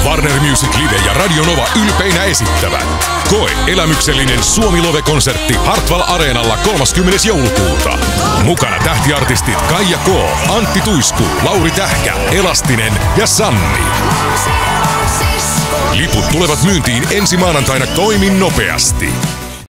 Warner Music Live ja Radio Nova ylpeinä esittävät. Koe elämyksellinen Suomi Love-konsertti Hartwall Areenalla 30. joulukuuta. Mukana tähtiartistit Kaija K, Antti Tuisku, Lauri Tähkä, Elastinen ja Sanni. Liput tulevat myyntiin ensi maanantaina. Toimi nopeasti.